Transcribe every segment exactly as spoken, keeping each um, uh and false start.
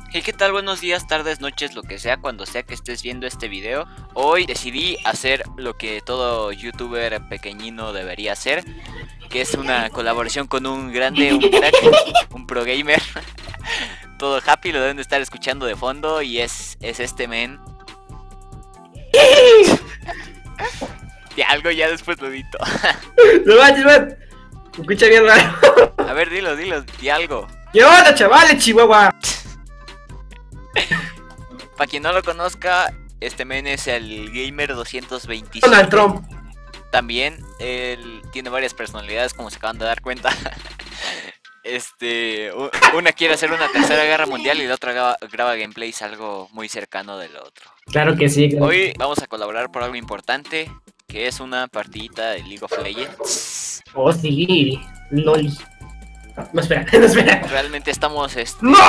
Hey, ¿qué tal? Buenos días, tardes, noches, lo que sea, cuando sea que estés viendo este video. Hoy decidí hacer lo que todo youtuber pequeñino debería hacer, que es una colaboración con un grande, un crack, un pro gamer. Todo happy, lo deben de estar escuchando de fondo y es, es este men. De algo ya después lo edito. No manches, man. Me escucha bien raro. A ver, dilo, dilo, di algo. ¿Qué onda, chavales, Chihuahua? Para quien no lo conozca, este men es el Gamer doscientos veintisiete. Donald Trump. También él tiene varias personalidades, como se acaban de dar cuenta. Este, una quiere hacer una tercera guerra mundial y la otra graba, graba gameplays algo muy cercano del otro. Claro que sí. Claro. Hoy vamos a colaborar por algo importante, que es una partidita de League of Legends. Oh, sí. Loli. No, espera, no, espera. Realmente estamos... Este... ¡No!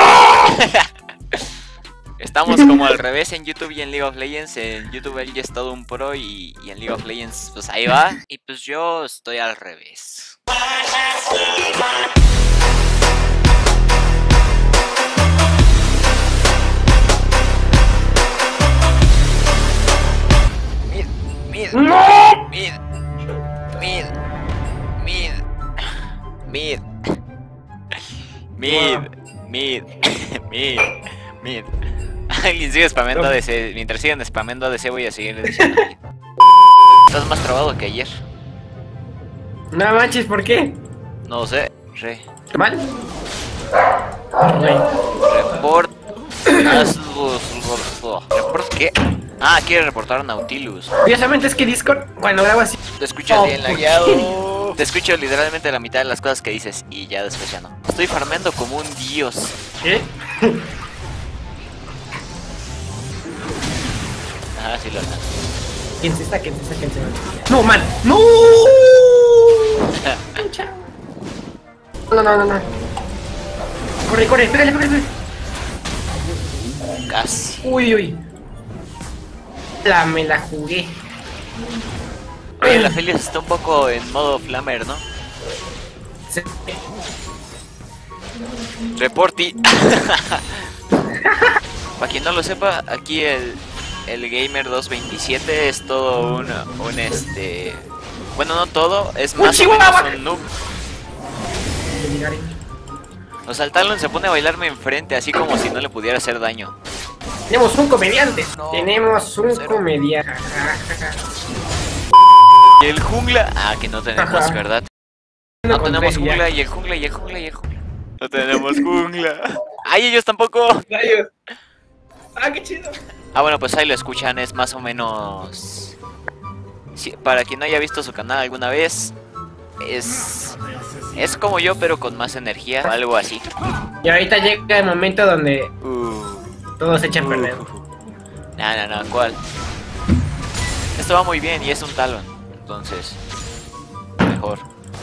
Estamos como al revés en YouTube y en League of Legends. En YouTube él ya es todo un pro y, y en League of Legends pues ahí va. Y pues yo estoy al revés. Mid, mid, ¡No! mid, mid, mid, mid, mid, mid, mid, mid. Alguien sigue spameando A D C. Mientras sigan spameando A D C voy a seguir diciendo. Estás más trabado que ayer. No manches, ¿por qué? No sé. Re. ¿Mal? Report. ¿Report qué? Ah, quiere reportar a Nautilus. Curiosamente es que Discord, cuando grabo así. Te escuchas Oh, bien lagueado. Te escucho literalmente la mitad de las cosas que dices y ya después ya no. Estoy farmeando como un dios. ¿Qué? Ah, sí lo alcanzo. ¿Quién se está? ¿Quién se está? ¿Quién se va? ¡No, man! ¡No! No, no, no, no. Corre, corre, espérale, espérale, espérale. Casi. Uy, uy. La me la jugué. Oye, la Felias está un poco en modo flamer, ¿no? Sí. Reporti. Para quien no lo sepa, aquí el, el Gamer doscientos veintisiete es todo un, un este... Bueno, no todo, es más o menos un noob. O sea, el Talon se pone a bailarme enfrente, así como si no le pudiera hacer daño. Tenemos un comediante. No, Tenemos un cero. comediante. Y el jungla... Ah, que no tenemos, Ajá. ¿verdad? No No tenemos conté, ya. jungla y el jungla y el jungla y el jungla. No tenemos jungla. ¡Ay, ellos tampoco! Rayos. Ah, qué chido. Ah, bueno, pues ahí lo escuchan, es más o menos... Sí, para quien no haya visto su canal alguna vez, es... Es como yo, pero con más energía, o algo así. Y ahorita llega el momento donde Uh, todos se echan a uh, perder. No, no, no, ¿cuál? Esto va muy bien y es un talón, entonces... Mejor.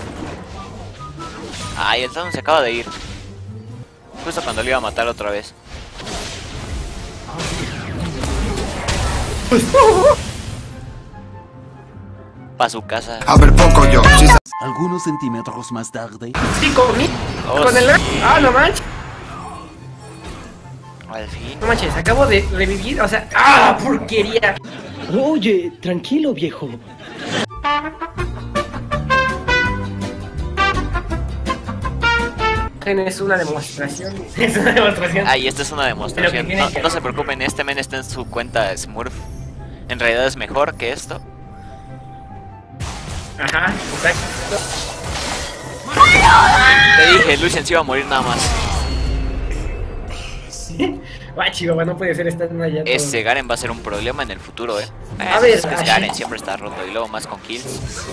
Ay, el talón se acaba de ir. Justo cuando le iba a matar otra vez. Pa' su casa. A ver, poco yo. Sí, Algunos centímetros más tarde. Sí, con mi... Oh, con el... sí. Ah, no manches. Al fin. No manches, acabo de revivir, o sea... ¡Ah, porquería! Oye, tranquilo, viejo. Es una demostración. Es una demostración. Ah, y esta es una Pero demostración. que tiene No, que- no se preocupen, este men está en su cuenta Smurf. En realidad es mejor que esto. Ajá, exacto. Te dije, Lucian se iba a morir nada más. Ah, Chihuahua, no puede ser estar allá. todo. Ese Garen va a ser un problema en el futuro, eh. A Ah, ver, es que es ay. Garen, siempre está roto y luego más con kills.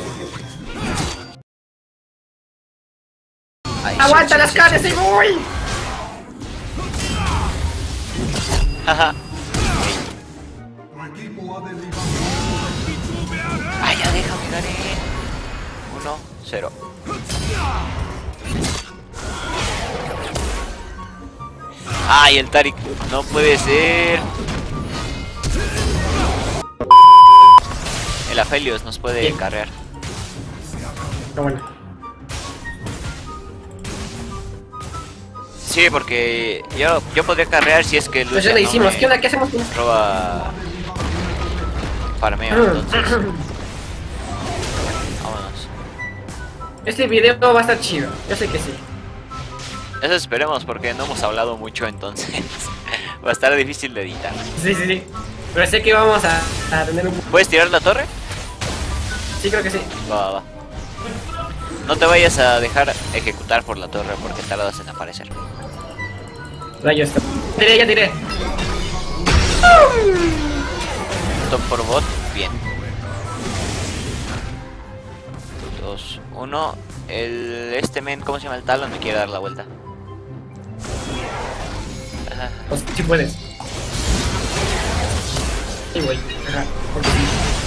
Ay, ¡Aguanta shit, las shit, caras, shit, ahí voy! shit. Jaja. Ay, ya déjame, Garen. Uno, cero. Ay, el Tarik. No puede ser. El Aphelios nos puede Bien. carrear. No, bueno. Sí, porque yo, yo podría carrear si es que Pues ya Lucia le no hicimos. me ¿Qué onda? ¿Qué hacemos? roba farmeo, entonces vámonos. Este video va a estar chido. Yo sé que sí. Eso esperemos porque no hemos hablado mucho, entonces va a estar difícil de editar. Sí, sí, sí. Pero sé que vamos a, a tener un... ¿Puedes tirar la torre? Sí, creo que sí. Va, va, va. No te vayas a dejar ejecutar por la torre porque tardas en aparecer. Rayos. Tiré, ya tiré. Top por bot, bien. dos, uno. El este men, ¿cómo se llama? El talón me quiere dar la vuelta. Ajá. Pues sí puedes. Sí, güey. Ajá. Porque sí.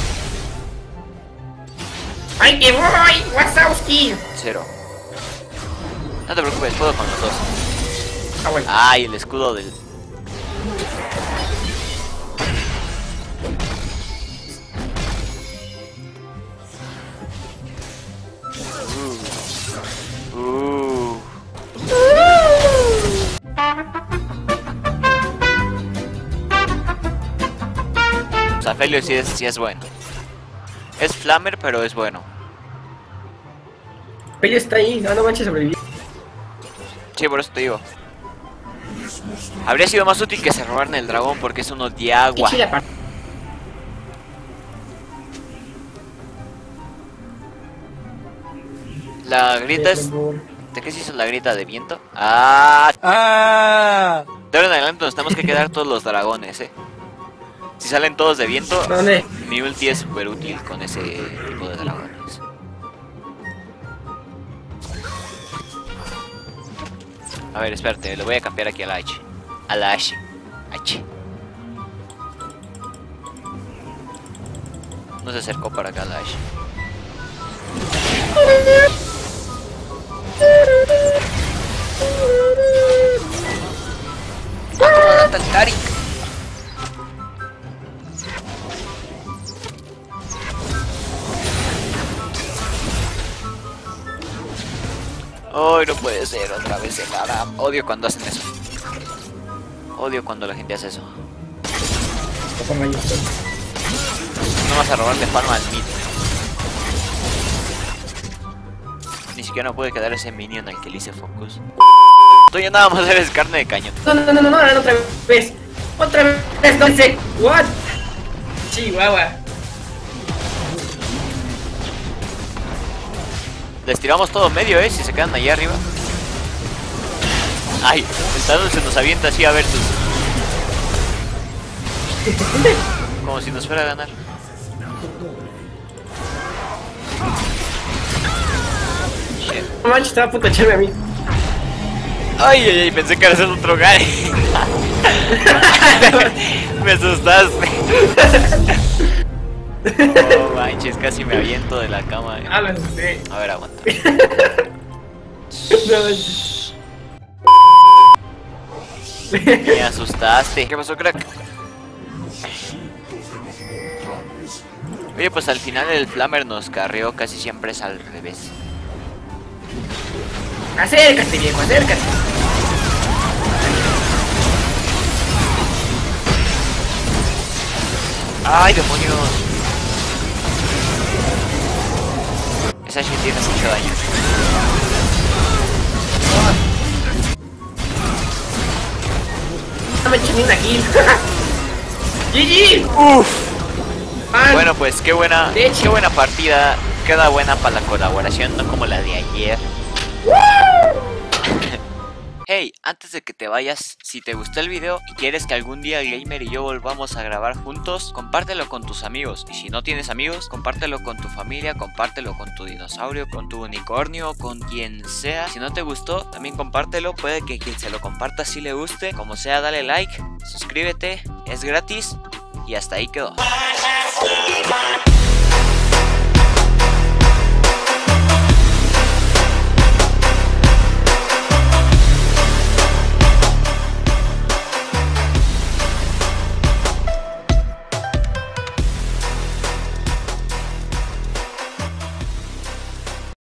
¡Ay, que voy! ¡Wazowski! Cero. No te preocupes, puedo con los dos. Ah, bueno. Ay, el escudo del... Uh. Uh. O sea, Felio sí es, sí es bueno. Es flamer, pero es bueno. Ella está ahí. No, no manches, sobreviví. Sí, por eso te digo. Habría sido más útil que se robaran el dragón porque es uno de agua. Qué chila parte. La grita es... ¿De qué se hizo la grita de viento? ¡Ah! Ah. De ahora en adelante nos tenemos que quedar todos los dragones, eh. Si salen todos de viento, ¿Dónde? mi ulti es súper útil con ese tipo de dragones. A ver, espérate, le voy a cambiar aquí a la H. A la H. H. No se acercó para acá la H. ¡Ah, cómo mata el Tarik! Ay, no puede ser otra vez el Aram. Odio cuando hacen eso. Odio cuando la gente hace eso. No vas a robarle farm al mid. Ni siquiera no puede quedar ese minion al que le hice focus. Tú ya nada más eres carne de cañón. No, no, no, no, no, no, otra vez. Otra vez, no sé. What? Chihuahua. Les tiramos todo medio, eh, si se quedan allá arriba. Ay, el Talon se nos avienta así a versus. Como si nos fuera a ganar. Shit. No manches, estaba a punto de echarme a mí. Ay, ay, ay, pensé que eras el otro guy. Me asustaste. Oh, manches, casi me aviento de la cama. Eh. Ah, lo asusté. A ver, aguanta. No manches. Me asustaste. ¿Qué pasó, crack? Oye, pues al final el Flamer nos carrió, casi siempre es al revés. Acércate, viejo, acércate. ¡Ay, demonios! Esa shit tiene mucho daño. No me eché ni una kill. G G. ¡Uf! Man. Bueno, pues qué buena, De hecho. qué buena partida. Queda buena para la colaboración, no como la de ayer. Hey, antes de que te vayas, si te gustó el video y quieres que algún día Gamer y yo volvamos a grabar juntos, compártelo con tus amigos. Y si no tienes amigos, compártelo con tu familia, compártelo con tu dinosaurio, con tu unicornio, con quien sea. Si no te gustó, también compártelo. Puede que quien se lo comparta sí le guste. Como sea, dale like, suscríbete, es gratis. Y hasta ahí quedó.